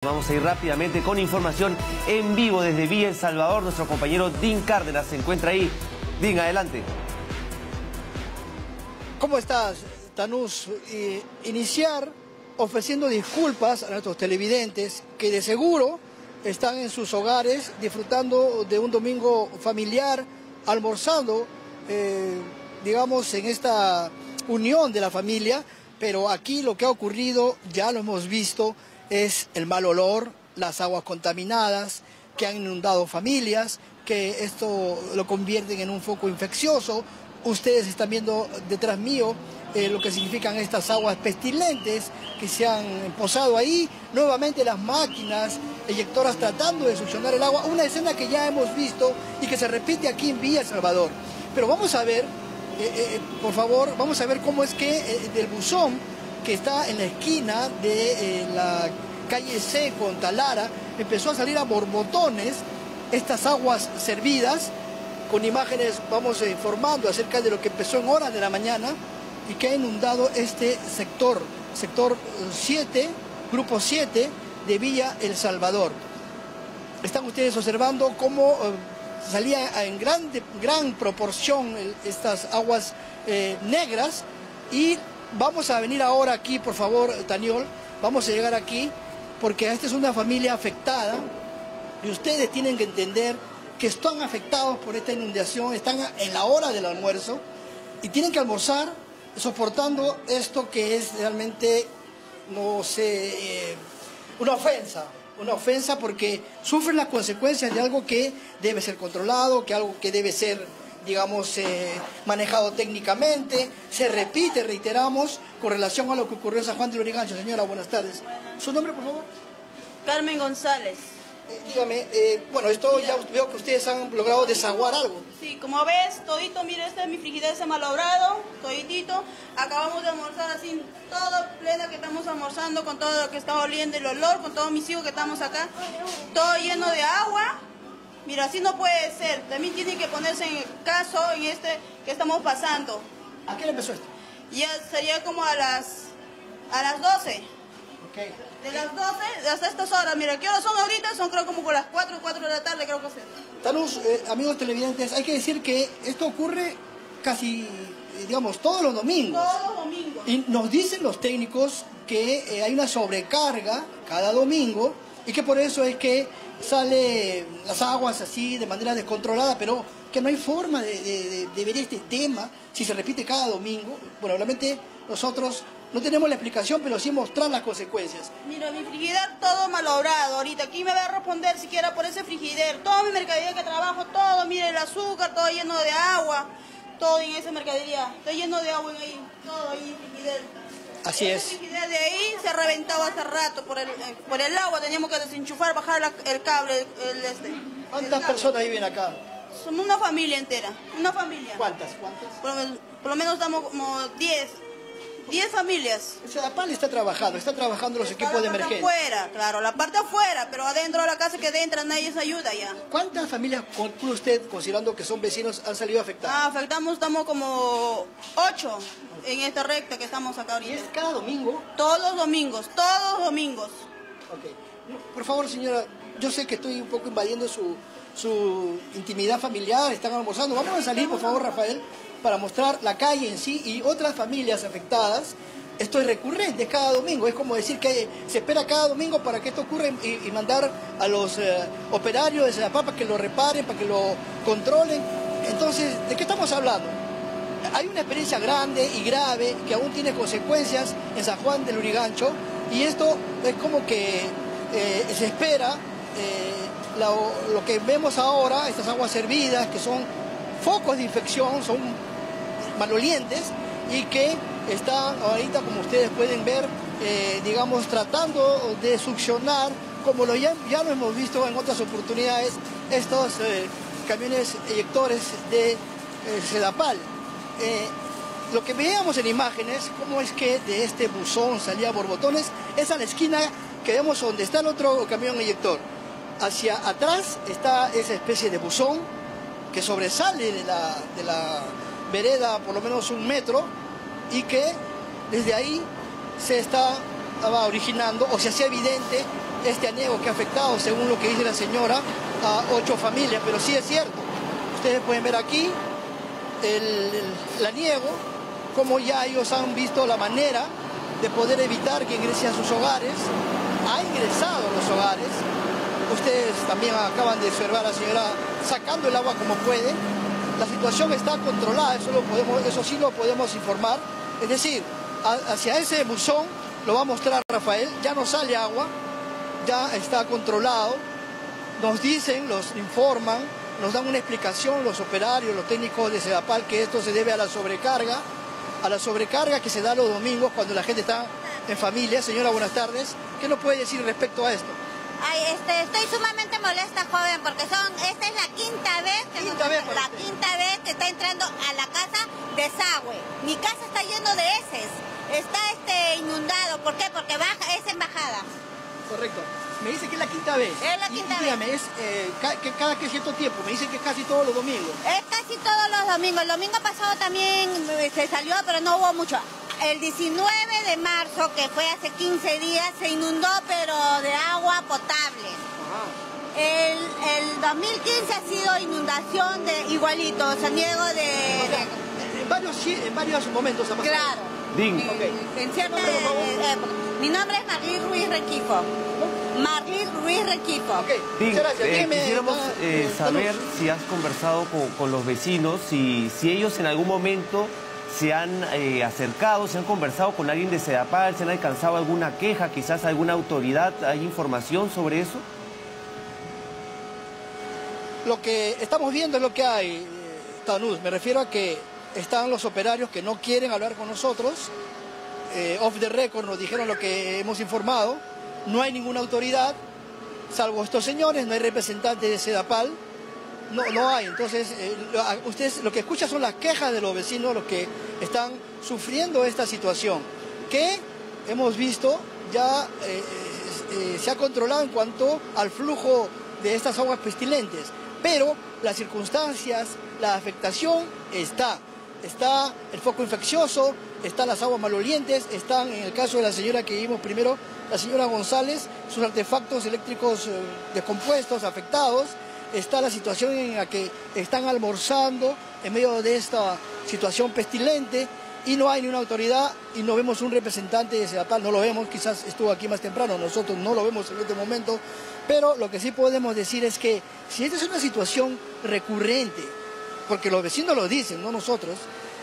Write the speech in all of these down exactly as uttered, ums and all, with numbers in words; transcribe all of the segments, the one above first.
Vamos a ir rápidamente con información en vivo desde Villa El Salvador. Nuestro compañero Dean Cárdenas se encuentra ahí. Dean, adelante. ¿Cómo estás, Tanús? Eh, iniciar ofreciendo disculpas a nuestros televidentes que de seguro están en sus hogares disfrutando de un domingo familiar, almorzando, eh, digamos, en esta unión de la familia, pero aquí lo que ha ocurrido, ya lo hemos visto, es el mal olor, las aguas contaminadas que han inundado familias, que esto lo convierten en un foco infeccioso. Ustedes están viendo detrás mío eh, lo que significan estas aguas pestilentes que se han posado ahí. Nuevamente las máquinas eyectoras tratando de succionar el agua. Una escena que ya hemos visto y que se repite aquí en Villa El Salvador. Pero vamos a ver, eh, eh, por favor, vamos a ver cómo es que eh, del buzón que está en la esquina de eh, la calle C con Talara, empezó a salir a borbotones estas aguas servidas. Con imágenes vamos informando acerca de lo que empezó en horas de la mañana y que ha inundado este sector, sector siete, grupo siete de Villa El Salvador. Están ustedes observando cómo eh, salía en gran, gran proporción el, estas aguas eh, negras. Y vamos a venir ahora aquí, por favor, Taniol, vamos a llegar aquí porque esta es una familia afectada y ustedes tienen que entender que están afectados por esta inundación, están en la hora del almuerzo y tienen que almorzar soportando esto que es realmente, no sé, eh, una ofensa, una ofensa porque sufren las consecuencias de algo que debe ser controlado, que algo que debe ser, digamos, eh, manejado técnicamente. Se repite, reiteramos, con relación a lo que ocurrió en San Juan del Lurigancho. Señora, buenas tardes. ¿Su nombre, por favor? Carmen González. Eh, dígame, eh, bueno, esto ya veo que ustedes han logrado desaguar algo. Sí, como ves, todito, mire, este es mi frigider, se malogrado, toditito. Acabamos de almorzar así, todo pleno que estamos almorzando, con todo lo que está oliendo el olor, con todos mis hijos que estamos acá, todo lleno de agua. Mira, así no puede ser, también tiene que ponerse en el caso en este que estamos pasando. ¿A qué le empezó esto? Ya sería como a las, a las doce. Okay. De las doce hasta estas horas, mira, ¿qué horas son ahorita? Son creo como por las cuatro, cuatro de la tarde, creo que es. Tanús, eh, amigos televidentes, hay que decir que esto ocurre casi, digamos, todos los domingos. Todos los domingos. Y nos dicen los técnicos que eh, hay una sobrecarga cada domingo y que por eso es que sale las aguas así de manera descontrolada, pero que no hay forma de, de, de ver este tema si se repite cada domingo. Bueno, realmente nosotros no tenemos la explicación, pero sí mostrar las consecuencias. Mira, mi frigider todo malogrado ahorita. ¿Quién me va a responder siquiera por ese frigider? Toda mi mercadería que trabajo, todo, mire, el azúcar, todo lleno de agua. Todo en esa mercadería. Está lleno de agua en ahí, todo ahí en el frigider. Así es. El frigider de ahí se ha reventado hace rato por el, por el agua. Teníamos que desenchufar, bajar la, el cable. El, este, ¿Cuántas el personas viven acá? Somos una familia entera, una familia. ¿Cuántas? ¿Cuántas? Por, por lo menos estamos como diez. diez familias. El SEDAPAL está trabajando, está trabajando los Está equipos de la parte emergencia. afuera, claro, la parte afuera, pero adentro de la casa que entra nadie se ayuda ya. ¿Cuántas familias calcula usted, considerando que son vecinos, han salido afectadas? Ah, afectamos, estamos como ocho en esta recta que estamos acá ¿Y ahorita. es cada domingo? Todos los domingos, todos los domingos. Ok. Por favor, señora, yo sé que estoy un poco invadiendo su, su intimidad familiar, están almorzando. Vamos a salir, por favor, Rafael, para mostrar la calle en sí y otras familias afectadas. Esto es recurrente, es cada domingo, es como decir que se espera cada domingo para que esto ocurra y, y mandar a los eh, operarios de SEDAPAL para que lo reparen, para que lo controlen. Entonces, ¿de qué estamos hablando? Hay una experiencia grande y grave que aún tiene consecuencias en San Juan del Lurigancho y esto es como que eh, se espera eh, lo, lo que vemos ahora, estas aguas servidas que son focos de infección, son malolientes y que están ahorita, como ustedes pueden ver, eh, digamos, tratando de succionar, como lo ya, ya lo hemos visto en otras oportunidades, estos eh, camiones eyectores de eh, SEDAPAL. Eh, lo que veíamos en imágenes, cómo es que de este buzón salía borbotones, es a la esquina que vemos donde está el otro camión eyector. Hacia atrás está esa especie de buzón que sobresale de la, de la vereda por lo menos un metro y que desde ahí se está estaba originando o se hacía evidente este anego que ha afectado, según lo que dice la señora, a ocho familias. Pero sí es cierto, ustedes pueden ver aquí el, el, el aniego, como ya ellos han visto la manera de poder evitar que ingrese a sus hogares. Ha ingresado a los hogares. Ustedes también acaban de observar a la señora sacando el agua como puede. La situación está controlada, eso, lo podemos, eso sí lo podemos informar. Es decir, a, hacia ese buzón, lo va a mostrar Rafael, ya no sale agua, ya está controlado. Nos dicen, nos informan, nos dan una explicación los operarios, los técnicos de Sedapal, que esto se debe a la sobrecarga, a la sobrecarga que se da los domingos cuando la gente está en familia. Señora, buenas tardes. ¿Qué nos puede decir respecto a esto? Ay, este, estoy sumamente molesta, joven, porque son, esta es la quinta vez que quinta nos, vez, la quinta vez que está entrando a la casa desagüe. Mi casa está lleno de heces, está este inundado. ¿Por qué? Porque baja, es en bajada. Correcto. Me dice que es la quinta vez. Es la quinta y, dígame, vez. Es eh, ca que cada que cierto tiempo. Me dice que es casi todos los domingos. Es casi todos los domingos. El domingo pasado también se salió, pero no hubo mucho. El diecinueve de marzo, que fue hace quince días, se inundó, pero de agua potable. Ajá. El, el dos mil quince ha sido inundación de igualito, saniego de... O sea, en, varios, en varios momentos ha pasado. Claro. Ding. En, Okay. en cierta época. Mi nombre es Marlí Ruiz Requifo. Marlí Ruiz Requifo. Okay. Ding, Muchas gracias. eh, Dígame, quisiéramos ah, eh, eh, saber Tanús. si has conversado con, con los vecinos, si, si ellos en algún momento se han eh, acercado, se han conversado con alguien de Sedapal, se han alcanzado alguna queja, quizás alguna autoridad. ¿Hay información sobre eso? Lo que estamos viendo es lo que hay, eh, Tanús. Me refiero a que están los operarios que no quieren hablar con nosotros. Eh, off the record nos dijeron lo que hemos informado. No hay ninguna autoridad, salvo estos señores, no hay representantes de Sedapal. No, no hay. Entonces, eh, ustedes lo que escuchan son las quejas de los vecinos, los que están sufriendo esta situación, que hemos visto ya eh, eh, se ha controlado en cuanto al flujo de estas aguas pestilentes. Pero las circunstancias, la afectación está. Está el foco infeccioso, están las aguas malolientes, están, en el caso de la señora que vimos primero, la señora González, sus artefactos eléctricos eh, descompuestos, afectados. Está la situación en la que están almorzando en medio de esta situación pestilente y no hay ni una autoridad y no vemos un representante de Sedapal, no lo vemos, quizás estuvo aquí más temprano, nosotros no lo vemos en este momento, pero lo que sí podemos decir es que si esta es una situación recurrente, porque los vecinos lo dicen, no nosotros,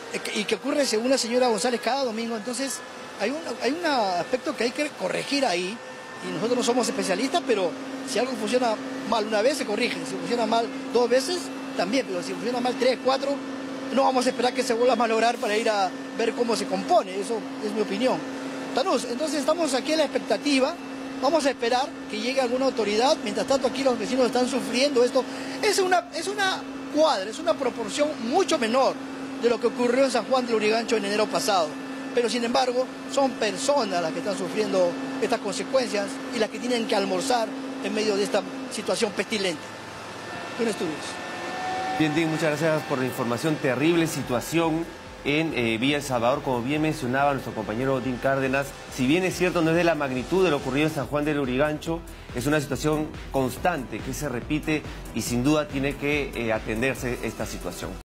y que ocurre según la señora González cada domingo, entonces hay un, hay un aspecto que hay que corregir ahí, y nosotros no somos especialistas, pero si algo funciona mal una vez se corrige, si funciona mal dos veces también, pero si funciona mal tres, cuatro, no vamos a esperar que se vuelva a malograr para ir a ver cómo se compone, eso es mi opinión. Tanús, entonces estamos aquí en la expectativa, vamos a esperar que llegue alguna autoridad, mientras tanto aquí los vecinos están sufriendo esto. Es una, es una cuadra, es una proporción mucho menor de lo que ocurrió en San Juan del Lurigancho en enero pasado. Pero sin embargo, son personas las que están sufriendo estas consecuencias y las que tienen que almorzar en medio de esta situación pestilente. Un estudio. Bien, Ding, muchas gracias por la información. Terrible situación en eh, Villa El Salvador, como bien mencionaba nuestro compañero Ding Cárdenas. Si bien es cierto, no es de la magnitud de lo ocurrido en San Juan del Lurigancho, es una situación constante que se repite y sin duda tiene que eh, atenderse esta situación.